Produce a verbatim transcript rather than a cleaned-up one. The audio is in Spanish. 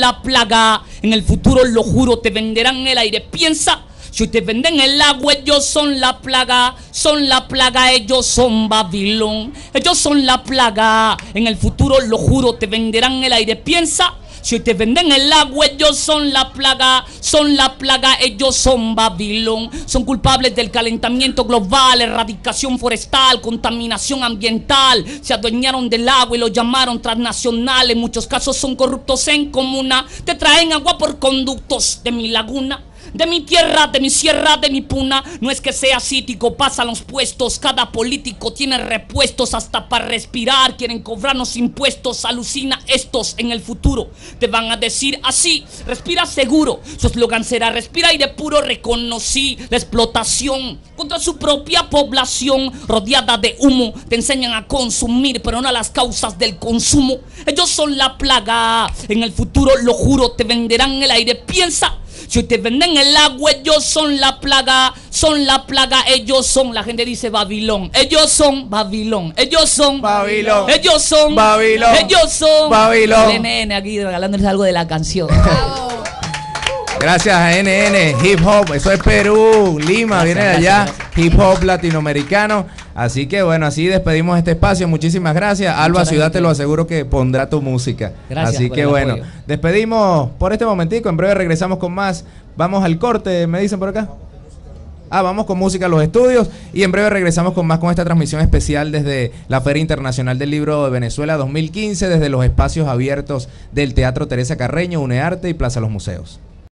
la plaga. En el futuro, lo juro, te venderán el aire. Piensa. Si te venden el agua, ellos son la plaga, son la plaga, ellos son Babilón, ellos son la plaga. En el futuro, lo juro, te venderán el aire. Piensa. Si te venden el agua, ellos son la plaga, son la plaga, ellos son Babilón. Son culpables del calentamiento global, erradicación forestal, contaminación ambiental. Se adueñaron del agua y lo llamaron transnacional. En muchos casos son corruptos en comuna. Te traen agua por conductos de mi laguna, de mi tierra, de mi sierra, de mi puna. No es que sea cítico, pasan los puestos. Cada político tiene repuestos hasta para respirar. Quieren cobrarnos impuestos. Alucina estos. En el futuro te van a decir así: respira seguro. Su eslogan será respira aire puro. Reconocí la explotación contra su propia población rodeada de humo. Te enseñan a consumir, pero no a las causas del consumo. Ellos son la plaga. En el futuro, lo juro, te venderán el aire. Piensa. Si te venden el agua, ellos son la plaga, son la plaga, ellos son, la gente dice Babilón, ellos son Babilón, ellos son Babilón, ellos son Babilón, ellos son Babilón. El N N aquí regalándoles algo de la canción. Gracias a N N, hip hop, eso es Perú, Lima, gracias, viene de allá, gracias, gracias. Hip hop latinoamericano. Así que bueno, así despedimos este espacio. Muchísimas gracias. Alba Muchas Ciudad, gracias. Te lo aseguro que pondrá tu música. Gracias. Así que bueno, apoyo. Despedimos por este momentico. En breve regresamos con más. Vamos al corte, ¿me dicen por acá? Ah, vamos con música a los estudios y en breve regresamos con más con esta transmisión especial desde la Feria Internacional del Libro de Venezuela dos mil quince, desde los espacios abiertos del Teatro Teresa Carreño, UNEARTE y Plaza Los Museos.